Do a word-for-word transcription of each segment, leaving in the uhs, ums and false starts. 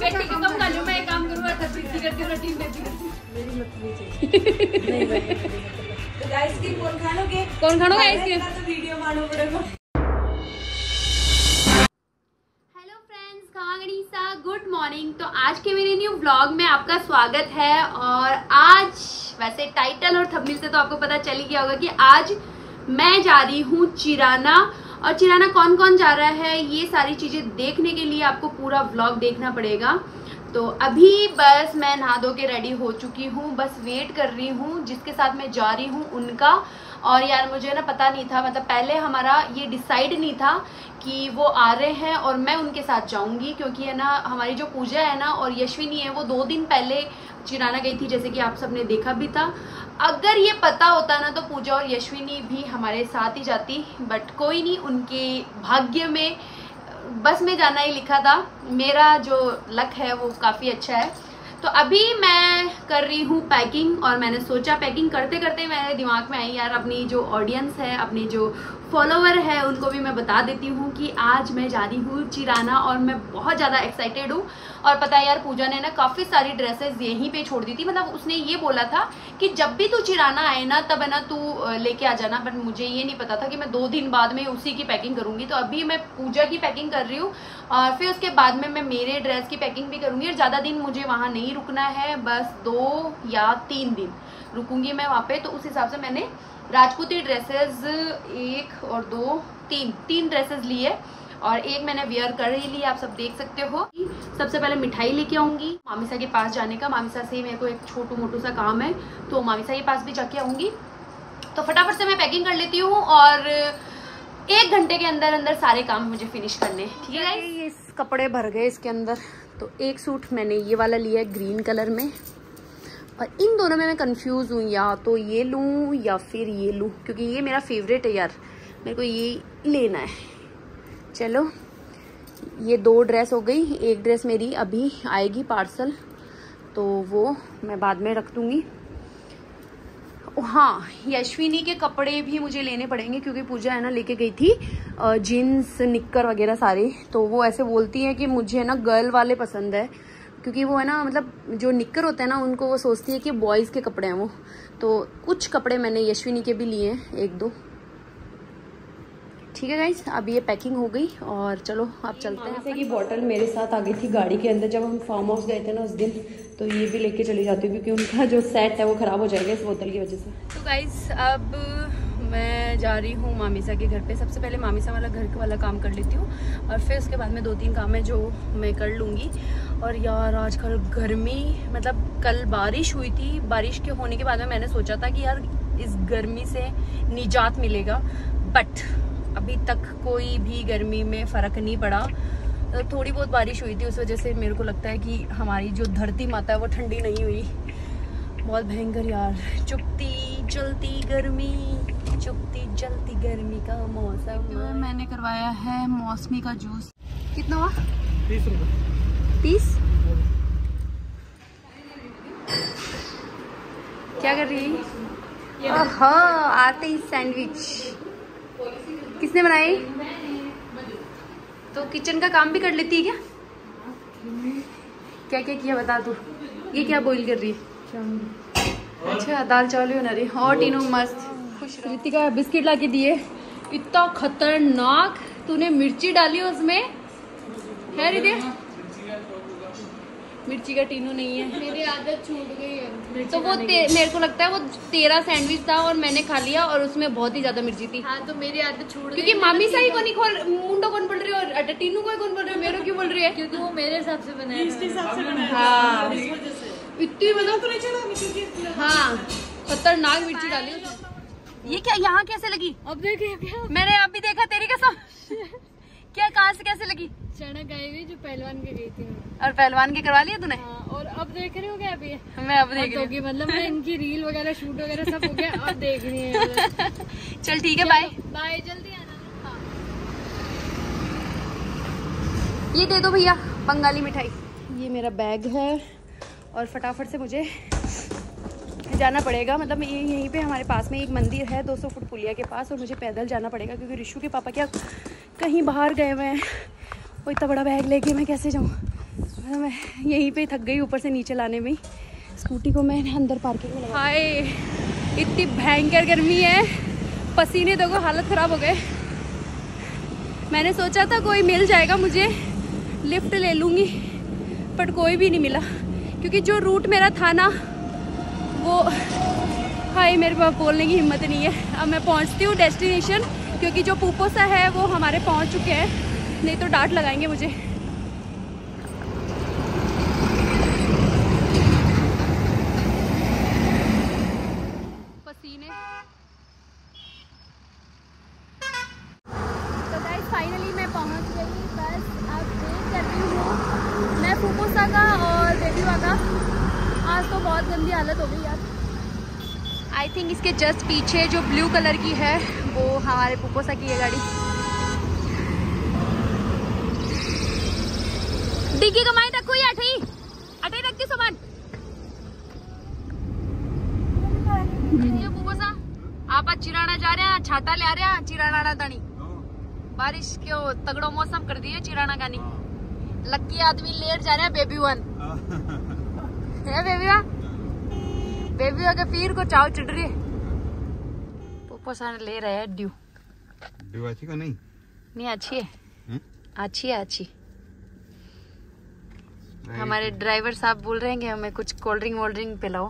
बेटी को कम कर लूं, मैं एक काम करूंगा तब प्रीति करती हूं, रूटीन देती हूं। मेरी मछली चाहिए। नहीं तो आइसक्रीम कौन खाओगे? कौन खाओगे आइसक्रीम? तो वीडियो मानो पड़ेगा। हेलो फ्रेंड्स, कहाँ गणिसा, गुड मॉर्निंग। तो आज के मेरे न्यू व्लॉग में आपका स्वागत है। और आज वैसे टाइटल और थंबनेल से तो आपको पता चल ही गया होगा कि आज मैं जा रही हूँ चिराना। और चिराना कौन कौन जा रहा है ये सारी चीजें देखने के लिए आपको पूरा व्लॉग देखना पड़ेगा। तो अभी बस मैं नहा धो के रेडी हो चुकी हूँ, बस वेट कर रही हूँ जिसके साथ मैं जा रही हूँ उनका। और यार मुझे ना पता नहीं था, मतलब पहले हमारा ये डिसाइड नहीं था कि वो आ रहे हैं और मैं उनके साथ जाऊंगी, क्योंकि है ना हमारी जो पूजा है ना और यशविनी है वो दो दिन पहले चिराना गई थी, जैसे कि आप सबने देखा भी था। अगर ये पता होता ना तो पूजा और यशविनी भी हमारे साथ ही जाती, बट कोई नहीं, उनके भाग्य में बस में जाना ही लिखा था। मेरा जो लक है वो काफ़ी अच्छा है। तो अभी मैं कर रही हूँ पैकिंग, और मैंने सोचा पैकिंग करते करते मेरे दिमाग में आई यार अपनी जो ऑडियंस है, अपनी जो फॉलोवर है उनको भी मैं बता देती हूँ कि आज मैं जा रही हूँ चिराना और मैं बहुत ज़्यादा एक्साइटेड हूँ। और पता है यार पूजा ने ना काफ़ी सारी ड्रेसेस यहीं पे छोड़ दी थी, मतलब उसने ये बोला था कि जब भी तू चिराना आए ना तब है ना तू लेके आ जाना, बट मुझे ये नहीं पता था कि मैं दो दिन बाद में उसी की पैकिंग करूँगी। तो अभी मैं पूजा की पैकिंग कर रही हूँ और फिर उसके बाद में मैं मेरे ड्रेस की पैकिंग भी करूँगी। और ज़्यादा दिन मुझे वहाँ नहीं रुकना है, बस दो या तीन दिन रुकूँगी मैं वहाँ पे। तो उस हिसाब से मैंने राजपूती ड्रेसेस एक और दो तीन तीन ड्रेसेस लिए और एक मैंने वेयर कर ही ली, आप सब देख सकते हो। सबसे पहले मिठाई लेके आऊँगी मामीसा के पास जाने का, मामीसा से मेरे को एक छोटू मोटू सा काम है तो मामीसा के पास भी जाके आऊँगी। तो फटाफट से मैं पैकिंग कर लेती हूँ और एक घंटे के अंदर अंदर सारे काम मुझे फिनिश करने, ठीक है गाइस। ये कपड़े भर गए इसके अंदर। तो एक सूट मैंने ये वाला लिया है ग्रीन कलर में, और इन दोनों में मैं कंफ्यूज हूँ, या तो ये लूँ या फिर ये लूँ, क्योंकि ये मेरा फेवरेट है यार, मेरे को ये लेना है। चलो ये दो ड्रेस हो गई, एक ड्रेस मेरी अभी आएगी पार्सल तो वो मैं बाद में रख दूँगी। हाँ, यशविनी के कपड़े भी मुझे लेने पड़ेंगे क्योंकि पूजा है ना लेके गई थी जीन्स निक्कर वगैरह सारे, तो वो ऐसे बोलती है कि मुझे ना गर्ल वाले पसंद है, क्योंकि वो है ना मतलब जो निक्कर होते हैं ना उनको वो सोचती है कि बॉयज़ के कपड़े हैं वो। तो कुछ कपड़े मैंने यशविनी के भी लिए हैं, एक दो, ठीक है गाइस। अब ये पैकिंग हो गई और चलो अब चलते हैं। जैसे कि बॉटल मेरे साथ आ गई थी गाड़ी के अंदर जब हम फार्म हाउस गए थे ना उस दिन, तो ये भी लेके चली जाती हूँ क्योंकि उनका जो सेट है वो ख़राब हो जाएगा इस बोतल की वजह से। तो गाइस अब मैं जा रही हूँ मामीसा के घर पे। सबसे पहले मामीसा वाला घर वाला काम कर लेती हूँ और फिर उसके बाद में दो तीन काम है जो मैं कर लूँगी। और यार आजकल गर्मी, मतलब कल बारिश हुई थी, बारिश के होने के बाद में मैंने सोचा था कि यार इस गर्मी से निजात मिलेगा, बट अभी तक कोई भी गर्मी में फ़र्क नहीं पड़ा। थोड़ी बहुत बारिश हुई थी, उस वजह से मेरे को लगता है कि हमारी जो धरती माता है वो ठंडी नहीं हुई। बहुत भयंकर यार, चुपती जलती गर्मी, चुपती जलती गर्मी का मौसम। तो मैंने करवाया है मौसमी का जूस। कितना हुआ? तीस रुपये। तीस? क्या कर रही है? ओहो, आते ही सैंडविच किसने बनाई? तो किचन का काम भी कर लेती है क्या? क्या क्या किया बता तू। ये क्या बॉईल कर रही है? अच्छा दाल चावल बना रही है। और तीनों मस्त खुश। रितिका बिस्किट ला के दिए, इतना खतरनाक। तूने मिर्ची डाली उसमें है रितिका? मिर्ची का टीनू नहीं है, मेरी आदत छूट गई है। तो वो मेरे को लगता है वो तेरा सैंडविच था और मैंने खा लिया और उसमें बहुत ही ज्यादा मिर्ची थी। हाँ तो मेरी आदत छूट गई क्योंकि मामी सही को नहीं खोल, मुंडो कौन बोल रही है और टीनू को कौन बोल रही है, मेरे क्यों बोल रही है? क्योंकि वो मेरे हिसाब से बनाया, इसके हिसाब से बनाया। हाँ इतनी मतलब हाँ खतरनाक मिर्ची डाली। ये क्या यहाँ कैसे लगी? अब देखे मैंने अभी देखा तेरी कसम। क्या कहाँ से कैसे लगी? चना गई हुई जो पहलवान के गई थी। और पहलवान के करवा लिया तूने? हाँ, और अब देख रही हो क्या? अभी मैं अब देख रही हूँ, मतलब मैं इनकी रील वगैरह शूट वगैरह सब हो गया, अब देख रही है। चल ठीक है, बाय बाय, जल्दी आना। हाँ। ये दे दो भैया बंगाली मिठाई। ये मेरा बैग है और फटाफट से मुझे जाना पड़ेगा, मतलब ये यहीं पे हमारे पास में एक मंदिर है दो सौ फुट पुलिया के पास, और मुझे पैदल जाना पड़ेगा क्योंकि रिशु के पापा क्या कहीं बाहर गए हुए हैं। वो इतना बड़ा बैग लेके मैं कैसे जाऊँ? मैं यहीं पे थक गई ऊपर से नीचे लाने में। स्कूटी को मैंने अंदर पार्किंग में लगा। हाय, इतनी भयंकर गर्मी है, पसीने देखो, हालत ख़राब हो गए। मैंने सोचा था कोई मिल जाएगा मुझे, लिफ्ट ले लूँगी, बट कोई भी नहीं मिला क्योंकि जो रूट मेरा था ना वो, हाय मेरे पास बोलने की हिम्मत नहीं है। अब मैं पहुँचती हूँ डेस्टिनेशन, क्योंकि जो पुपोसा है वो हमारे पहुँच चुके हैं, नहीं तो डांट लगाएंगे मुझे। पसीने। तो गाइस फाइनली मैं पहुंच गई। बस अब वेट कर रही हूँ मैं पुपोसा का और बेबीवा का। आज तो बहुत गंदी हालत हो गई यार। आई थिंक इसके जस्ट पीछे जो ब्लू कलर की है वो हमारे पुपोसा की है गाड़ी। डिग्गी कमाई रखो या अठई अठई रख के सामान। पुपोसा आप आज चिराना जा रहे हैं, छाता ले आ रहे हैं चिराना तानी। बारिश क्यों तगड़ो मौसम कर दिए चिराना का नहीं। लक्की आदमी लेट जा रहे हैं बेबी वन है। बेबी वन बेबी वन के पीर को चाव चढ़ रही है। पुपोसा ले रहे हैं ड्यू। ड्यू अच्छी का नहीं नहीं अच्छी है हुँ? अच्छी है अच्छी। हमारे ड्राइवर साहब बोल रहे हैं कि हमें कुछ कोल्ड ड्रिंक वोल्ड ड्रिंक पिलाओ।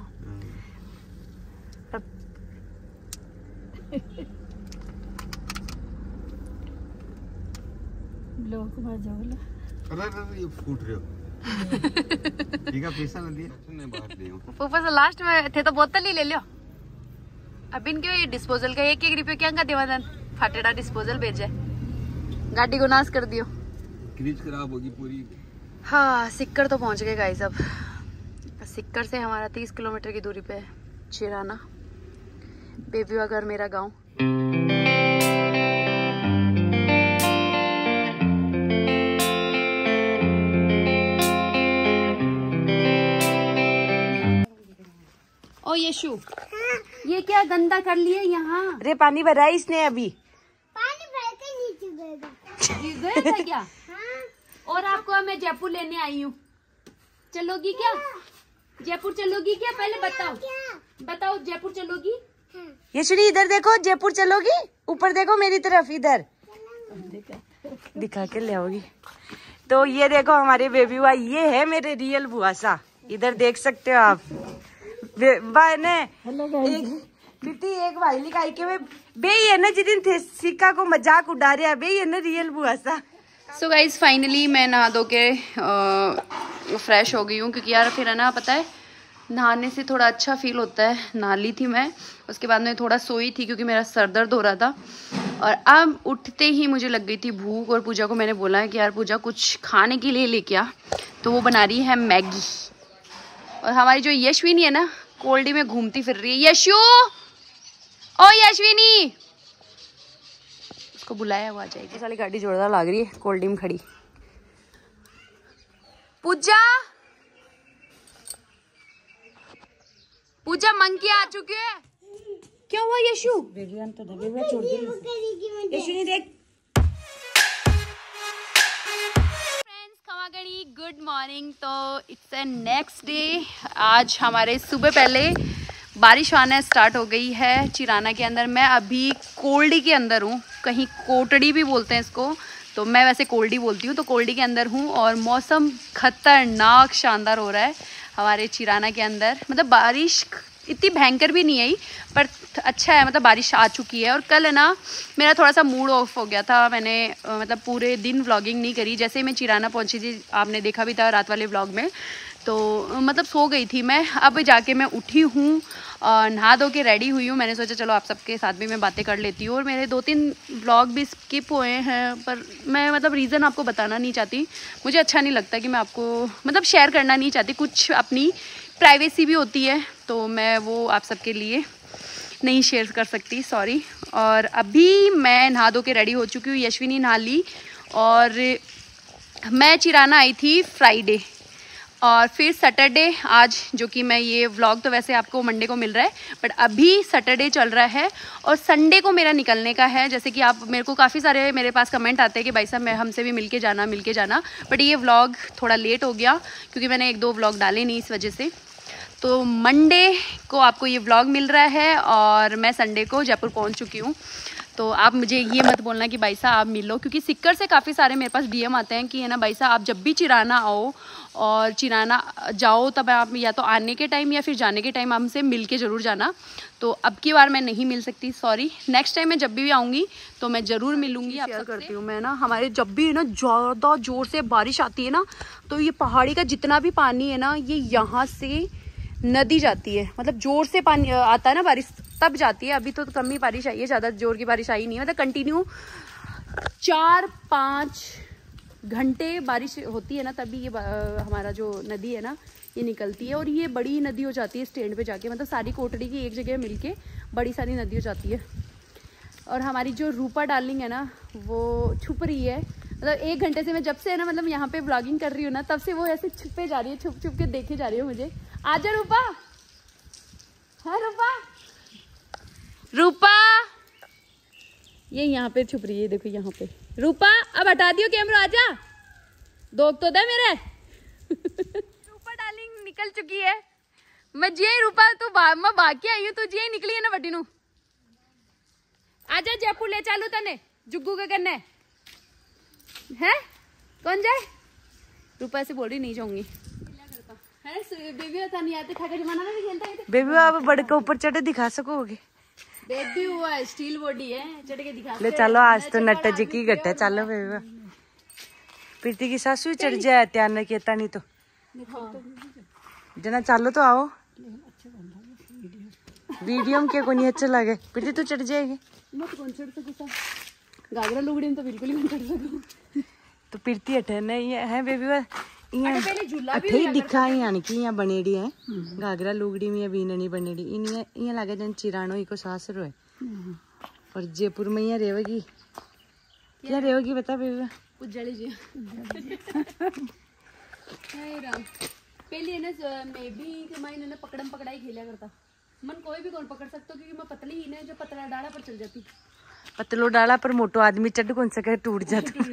ये फूट रहे हो ठीक है, पैसा ना दिए ने बात दे। पुपोसा लास्ट में थे तो बोतल ही ले लियो। अब इनके ये डिस्पोजल का एक एक रुपये क्या का देवादन फाटेड़ा डिस्पोजल भेजे, गाड़ी को नाश कर दियो। क्रीज खराब होगी पूरी। हाँ सिक्कर तो पहुंच गए गाइस। अब सिक्कर से हमारा तीस किलोमीटर की दूरी पे है चिराना। बेबीवा घर मेरा गांव। ओ यशु ये क्या गंदा कर लिया यहाँ। अरे पानी भरा है इसने अभी। पानी भर के नीचे गएगा। गए था क्या? हाँ। और आपको मैं जयपुर लेने आई हूँ, चलोगी क्या? जयपुर चलोगी क्या? पहले बताओ बताओ जयपुर चलोगी? हाँ। यशनी इधर देखो, जयपुर चलोगी? ऊपर देखो मेरी तरफ, इधर दिखा के ले आओगी। तो ये देखो हमारे बेबी हुआ, ये है मेरे रियल बुआसा। इधर देख सकते हो आप। भाई ने एक बेटी एक भाई लिखाई के बे है ना, जिस दिन सिक्का को मजाक उड़ा रहा है बे, ये ना रियल बुआसा। सो गाइज फाइनली मैं नहा धो के फ्रेश हो गई हूँ, क्योंकि यार फिर है ना पता है नहाने से थोड़ा अच्छा फील होता है। नहा ली थी मैं, उसके बाद में थोड़ा सोई थी क्योंकि मेरा सर दर्द हो रहा था। और अब उठते ही मुझे लग गई थी भूख, और पूजा को मैंने बोला है कि यार पूजा कुछ खाने के लिए लेके आ, तो वो बना रही है मैगी। और हमारी जो यशविनी है ना कोल्डी में घूमती फिर रही है। यशु ओ यशविनी, उसको बुलाया वो आ जाएगी। साली गाड़ी जोरदार लग रही है कोल्डी में खड़ी। पूजा पूजा मंकी आ चुकी है। क्यों हुआ यशु? तो दबेगा छोड़ दे यशु नहीं देख। Good morning. तो इट्स ए नेक्स्ट डे। आज हमारे सुबह पहले बारिश आना स्टार्ट हो गई है चिराना के अंदर। मैं अभी कोल्डी के अंदर हूँ, कहीं कोटड़ी भी बोलते हैं इसको, तो मैं वैसे कोल्डी बोलती हूँ। तो कोल्डी के अंदर हूँ और मौसम खतरनाक शानदार हो रहा है हमारे चिराना के अंदर। मतलब बारिश इतनी भयंकर भी नहीं आई पर अच्छा है, मतलब बारिश आ चुकी है। और कल है ना मेरा थोड़ा सा मूड ऑफ हो गया था, मैंने मतलब पूरे दिन व्लॉगिंग नहीं करी। जैसे ही मैं चिराना पहुंची थी, आपने देखा भी था रात वाले व्लॉग में, तो मतलब सो गई थी मैं। अब जाके मैं उठी हूँ, नहा धो के रेडी हुई हूँ। मैंने सोचा चलो आप सबके साथ भी मैं बातें कर लेती हूँ। और मेरे दो तीन व्लॉग भी स्किप हुए हैं, पर मैं मतलब रीज़न आपको बताना नहीं चाहती। मुझे अच्छा नहीं लगता कि मैं आपको मतलब शेयर करना नहीं चाहती, कुछ अपनी प्राइवेसी भी होती है, तो मैं वो आप सबके लिए नहीं शेयर कर सकती, सॉरी। और अभी मैं नहा धो के रेडी हो चुकी हूँ, यशविनी नहा ली। और मैं चिराना आई थी फ्राइडे, और फिर सैटरडे आज, जो कि मैं ये व्लॉग तो वैसे आपको मंडे को मिल रहा है, बट अभी सैटरडे चल रहा है और संडे को मेरा निकलने का है। जैसे कि आप मेरे को काफ़ी सारे मेरे पास कमेंट आते हैं कि भाई साहब मैं हमसे भी मिलके जाना मिलके जाना, बट ये व्लॉग थोड़ा लेट हो गया क्योंकि मैंने एक दो व्लॉग डाले नहीं इस वजह से। तो मंडे को आपको ये व्लॉग मिल रहा है और मैं संडे को जयपुर पहुँच चुकी हूँ। तो आप मुझे ये मत बोलना कि भाई साहब आप मिल लो, क्योंकि सिक्कर से काफ़ी सारे मेरे पास डीएम आते हैं कि है ना भाई साहब आप जब भी चिराना आओ और चिराना जाओ तब आप या तो आने के टाइम या फिर जाने के टाइम हमसे मिल के ज़रूर जाना। तो अब की बार मैं नहीं मिल सकती, सॉरी। नेक्स्ट टाइम मैं जब भी आऊँगी तो मैं ज़रूर मिलूँगी। आप करती हूँ मैं ना, हमारे जब भी ना ज़्यादा ज़ोर से बारिश आती है ना तो ये पहाड़ी का जितना भी पानी है ना ये यहाँ से नदी जाती है, मतलब जोर से पानी आता है ना बारिश तब जाती है। अभी तो कम ही बारिश आई है, ज़्यादा जोर की बारिश आई नहीं है, मतलब कंटिन्यू चार पाँच घंटे बारिश होती है ना तभी ये हमारा जो नदी है ना ये निकलती है और ये बड़ी नदी हो जाती है स्टैंड पे जाके, मतलब सारी कोटड़ी की एक जगह मिलके बड़ी सारी नदी हो जाती है। और हमारी जो रूपा डार्लिंग है ना वो छुप रही है, मतलब एक घंटे से मैं जब से है ना मतलब यहाँ पे ब्लॉगिंग कर रही हूँ ना तब से वो ऐसे छुपे जा रही है, छुप छुप के देखे जा रही है मुझे। आजा रूपा, है रूपा, रूपा ये यहाँ पे छुप रही है, देखो यहाँ पे। रूपा अब हटा दियो कैमरा, आजा दोग तो दे मेरे। रूपा डार्लिंग निकल चुकी है। मैं जी रूपा तू बा, मैं भाग के आई हूँ, तू जी निकली है ना बटी नू। आजा जयपुर ले चालू तने जुग्गू के करने है, कौन जाए? रूपा से बोल रही नहीं जाऊंगी। बेबी आप बड़े के ऊपर चढ़े दिखा सकोगे? बेबी हुआ है, स्टील बॉडी है, चढ़ के दिखा। ले चलो आज तो नट्टा जी की घट है, चलो बेबी। प्रीति की सासू चढ़ जाए त्यान ने कहता नहीं तो जना चालो तो आओ। वीडियो में क्या को नहीं अच्छा लगे प्रीति तू चढ़ जाएगी। मत कौन चढ़ सकूं, घाघरा लुगड़ी में तो बिल्कुल ही नहीं चढ़ सकूं। तो प्रीति अठे नहीं है बेबी वा पहले झूला भी अठे दिखा यानी कि यहाँ बनेड़ी है घाघरा लुगड़ी में बीननी बनेड़ी इन यहाँ लगे जन चिरानो इको सासरो है। और जयपुर में यहाँ रहेगी, क्या रहेगी बता बेबी? उज्जैली जी। पहले ना मैं भी हमारी ना पकड़म पकड़ाई खेला करता, मन कोई भी कौन पकड़ सकता क्योंकि मैं पतली ही ना, जो पतला डाला पर चल जाती। पतलो डाला पर मोटो आदमी चढ़ कौन सके टूट जाता।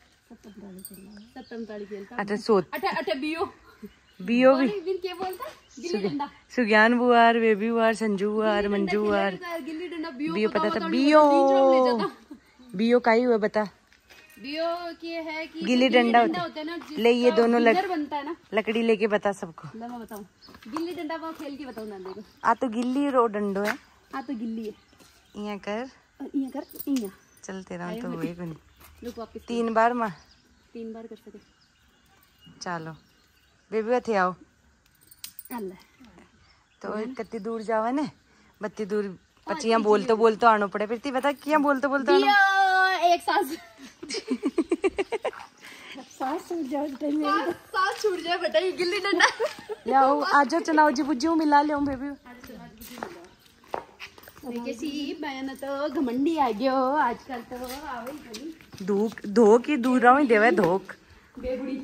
अच्छा सोत अठे अठे बियो बियो भी क्या बोलता? गिल्ली डंडा। सुज्ञान बुआर, बेबी बुआर, संजू बुआर, मंजू बुआर। गिल्ली डंडा बियो पता था बियो बियो का ही हुआ बता? बियो के है कि गिल्ली डंडा होता है ना, ले ये दोनों लग... बनता है ना लकड़ी लेके बता सबको। मैं बताऊं गिल्ली डंडा वो खेल के बताऊं ना देखो। आ तो गिल्ली रो डंडो है, आ तो गिल्ली है। इया कर इया कर इया चल तेरा तो हुए कोनी। रुक वापस तीन बार मां तीन बार कर सके। चलो बेबी थे आओ। अल्लाह तो कत्ती दूर जावा ने बत्ती दूर पचिया बोल तो बोल तो आनो पड़े फिर बता क्या बोल तो बोल तो आनो एक सांस सांस छूट जाए सांस छूट जाए बेटा ये गिल्ली डंडा लाओ आजा चनाओ जी बुज्जू मिला ले बेबी। कैसी मैं तो घमंडी आ गयो आजकल तो आवे धोक धोक ही दूर रहो देवे धोक बेबुड़ी।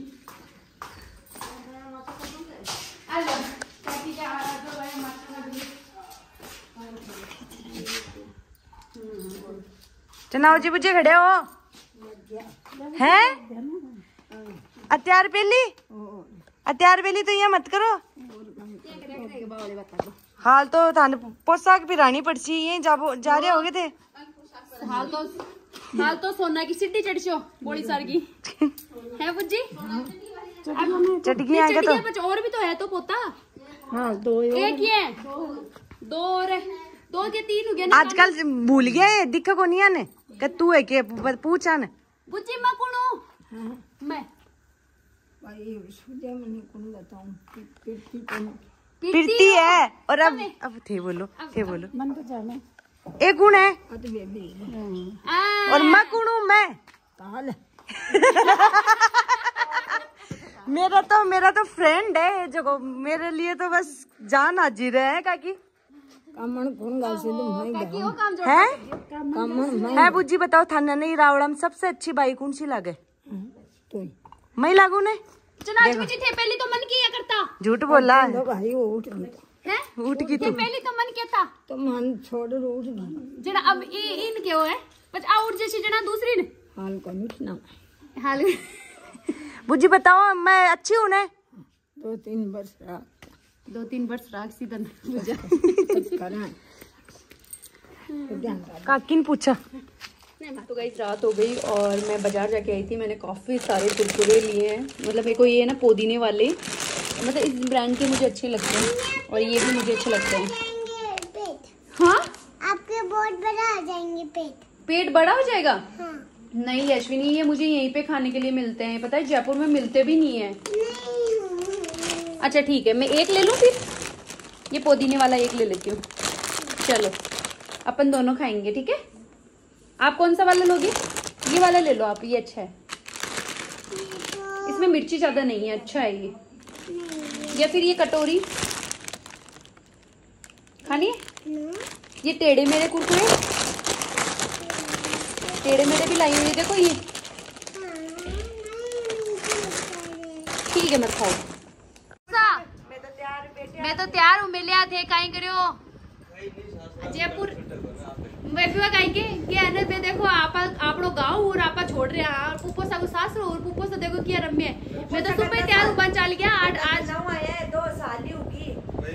चनाओ जी बुझे खड़े हो हैं? अत्यार पेली अत्यार पेली तो यहाँ मत करो। हाल तो थाने पोशाक पिरानी पड़सी ये जाबो जा रहे होगे थे। हाल तो हाल तो सोना की सिटी चढ़ियो बोली सार की है बुज्जी चटकी आएगा तो कुछ और भी तो है तो पोता। हाँ दो एक ही है दो और है दो के तीन हो गया ना। आजकल भूल गया है दिक्कत को नहीं आने कि तू है के पूछा ने बुज्जी मैं कौन हूँ? मैं प्रीति है और अब अब थे बोलो थे बोलो मन तो जाने एक गुण है और मैं कौन हूँ? मैं मेरा तो मेरा तो फ्रेंड है जो मेरे लिए तो बस जान हाजिर है काकी है है बुज्जी बताओ थाना नहीं रावड़ा में सबसे अच्छी बाई कौन सी लगे? मैं लागू ने चलो आज मुझे थे पहले तो मन किया करता। झूठ बोला तो भाई वो उठ गई है उठ की तू पहले तो मन किया था तो मन छोड़ उठ गई जना अब ये इन के हो है बस आ उठ जैसी जना दूसरी ने हाल को नहीं ना हाल बुज्जी बताओ मैं अच्छी हूँ ना? दो तीन वर्ष रहा दो तीन वर्ष राख सीधा करा काकी ने पूछा। तो गाइस रात हो गई और मैं बाजार जाके आई थी। मैंने काफ़ी सारे कुरकुरे लिए हैं। मतलब मेरे को ये है ना पुदीने वाले, मतलब इस ब्रांड के मुझे अच्छे लगते हैं और ये भी मुझे अच्छे लगते हैं। हाँ आपके बहुत बड़ा आ जाएंगे पेट। पेट बड़ा हो जाएगा? हाँ। नहीं अश्विनी, ये मुझे यहीं पे खाने के लिए मिलते हैं। पता है जयपुर में मिलते भी नहीं है। अच्छा ठीक है, मैं एक ले लूँ फिर। ये पुदीने वाला एक ले लेती हूँ। चलो अपन दोनों खाएंगे, ठीक है? आप कौन सा वाला लोगे? ये वाला ले लो आप, ये अच्छा है। इसमें मिर्ची ज्यादा नहीं है, अच्छा है ये। या फिर ये कटोरी खानी है? ये टेढ़े मेरे कुरकुरे, टेढ़े मेरे भी लाई हुई, देखो ये। ठीक है मत खाओ। मैं तो तैयार हूँ, मिले थे कहीं करो जयपुर मैं भी कहीं के क्या है ना बे देखो आप आपड़ो गाँव और आपा छोड़ रहे हैं और पुप्पो सा सास और पुप्पो सा देखो क्या रम्य है। मैं तो सुबह तैयार हूँ, बन चल गया आज आज दो साल ही होगी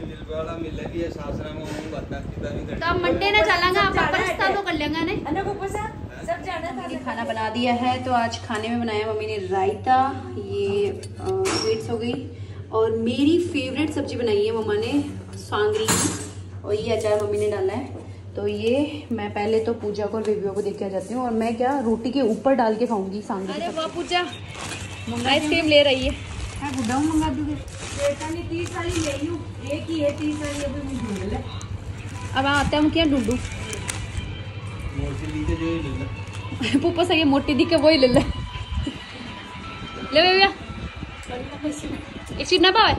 तो अब मंडे ना चलेंगे आप रिश्ता तो कर लेंगे नहीं सब जाना खाना बना दिया है। तो आज खाने में बनाया मम्मी ने रायता, ये स्वीट्स हो गई और मेरी फेवरेट सब्जी बनाई है मम्मा ने सांगरी और ये अचार मम्मी ने डाला है। तो ये मैं पहले तो पूजा को और बेबियों को देख के आ जाती हूँ और मैं क्या रोटी के ऊपर डाल के खाऊंगी सांगरी। अरे वाह पूजा आइसक्रीम ले रही है। गुड्डा मंगा दूंगे बेटा ने तीस साली ले लूं, एक ही है तीस साली अभी मैं ढूंढ ले। अब आते हम क्या ढूंढू पुप्पो से ये मोटी दिखे वही ले ले ले बेबिया एक सीट ना पावे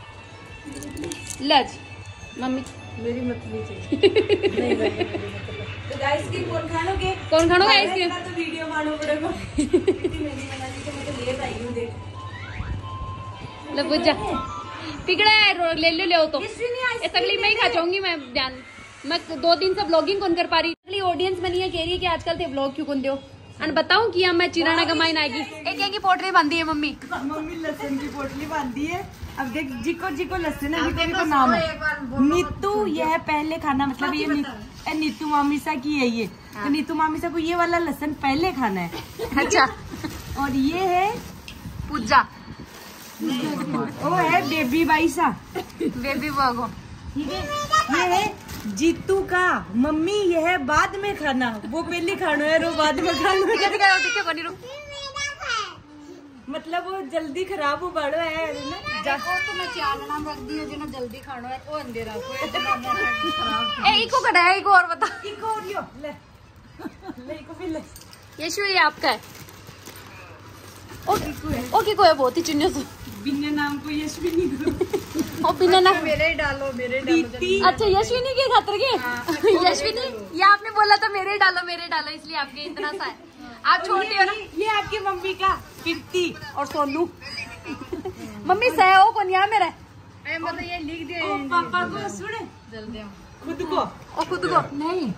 लज मम्मी मेरी मछली चाहिए। तो आइसक्रीम कौन खानोगे? कौन खानोगे आइसक्रीम? तो वीडियो मानो पड़ेगा। इतनी मेरी बनानी तो मैं तो ले आई हूं देख। ले पूजा पिघड़ा है ले ले ले तो इस अगली मैं ही खा जाऊंगी। मैं ध्यान मैं दो दिन से ब्लॉगिंग कौन कर पा रही। अगली ऑडियंस बनी है कह रही है कि आजकल ते ब्लॉग क्यों कौन दो अन बताऊं कि मैं चिराना कमाई आएगी। एक एक की पोटली बांधी है मम्मी। मम्मी लहसुन की पोटली बांधी है। अब देख जिको जिको लहसुन है जिको जिको नाम है। नीतू यह पहले खाना मतलब ये नी, नीतू मामीसा की है ये। तो नीतू मामीसा को ये वाला लहसुन पहले खाना है। अच्छा और ये है पूजा वो है बेबी बाईसा बेबी बागो। ठीक है। ये है जीतू का मम्मी ये है बाद में खाना, वो पहले खाना है वो बाद में खाना। मतलब वो जल्दी खराब हो बड़ो है ना तो मैं चालना रख दी जो जल्दी खाना है वो अंधेरा ए इको कटा है इको और बता इको और यो ले ले इको भी ले यशु ये आपका है। ओके ओके को है बहुत ही चिन्ह से बिना नाम को यशविनी को और बिना नाम मेरे ही डालो मेरे ही डालो। अच्छा यशविनी के खातर के यशविनी ये आपने बोला था मेरे ही डालो मेरे डालो इसलिए आपके इतना सा है। आप छोटी हो ना। ये आपकी मम्मी का कीर्ति और सोनू मम्मी सह कौन यहाँ मेरा मतलब ये लिख दिया पापा को सुने जल्दी खुद को और खुद को नहीं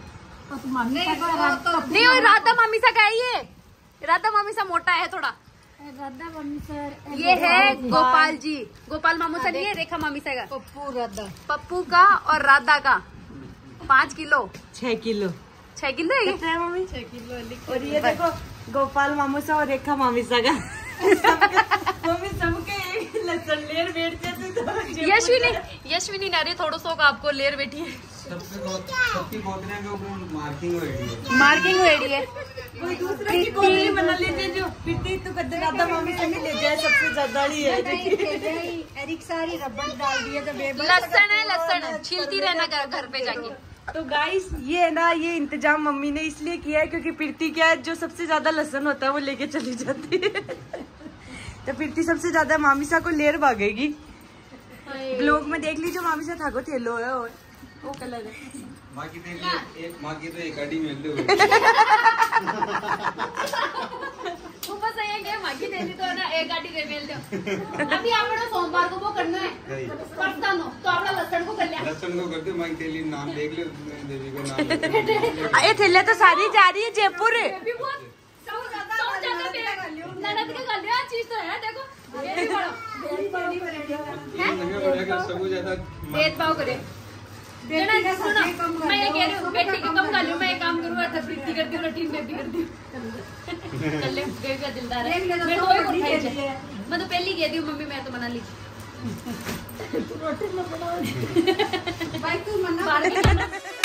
नहीं और राधा मामी सा का है ये। राधा मामी सा मोटा है थोड़ा। राधा मम्मी सर ये है गोपाल जी, गोपाल मामू सा नहीं है, रेखा मामी सा का पप्पू राधा पप्पू का और राधा का पाँच किलो छह किलो छह किलो है कितना है मम्मी? छह किलो। और ये देखो गोपाल मामूसा और रेखा मामीसा का मम्मी सबके एक लहसुन लेर बैठते थे तो यशविनी यशविनी नारी थोड़ा सो का आपको लेर बैठी है सबकी बोतलें के ऊपर मार्किंग हुई है। मार्किंग रेडी है। कोई दूसरा की कोतली बना लेते जो फिरती तो कदे राधा मामी से ले जाए सबसे ज्यादा ही है। एरिक सारी रबड़ डाल दिया तो बेबस लहसुन है लहसुन छीलती रहना घर घर पे जाके। तो गाइस ये है ना ये इंतजाम मम्मी ने इसलिए किया है क्योंकि प्रीति क्या है जो सबसे ज्यादा लहसुन होता है वो लेके चली जाती है। तो प्रीति सबसे ज्यादा मामीसा को लेर भागेगी। ब्लॉग में देख लीजिए मामीसा था को थेलो है और वो कलर है। माँ की तो एक माँ की तो एक अड़ी मिल रही ऊपर से ये माँ की देनी तो ना एक गाड़ी रे मेल दो अभी आपने सोमवार को वो करना है परसों नो तो आपने लसन को कर लिया लसन को करते मैं तेली नाम देख ले देवी का नाम ये थैले तो सारी जा रही है जयपुर। बेबी बहुत सब ज्यादा सब ज्यादा ननद के कर लिया चीज तो है देखो बेबी बड़ा सब ज्यादा भेदभाव करे देना सुनो मैं ये कह रही हूँ बेटी के कम कर लूँ मैं एक काम करूँ अर्थ प्रीति करती हूँ टीम बेबी करती हूँ कर ले बेबी का दिलदार है मैं तो वही उठाई है मैं तो पहले कहती हूँ मम्मी मैं तो मना ली भाई तू मना